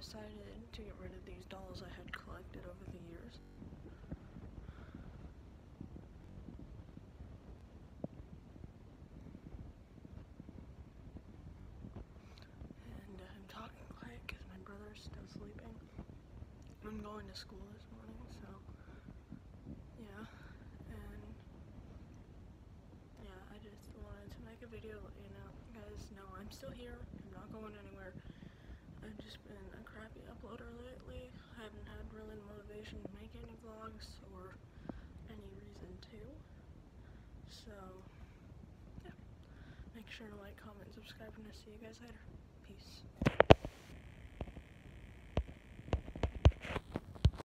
decided to get rid of these dolls I had collected over the years. And I'm talking quiet because my brother's still sleeping. I'm going to school this morning, so yeah. And yeah, I just wanted to make a video, let you guys know I'm still here. I'm not going anywhere. I've just been a crappy uploader lately. I haven't had really the motivation to make any vlogs or any reason to. So yeah, make sure to like, comment, subscribe, and I'll see you guys later. Peace.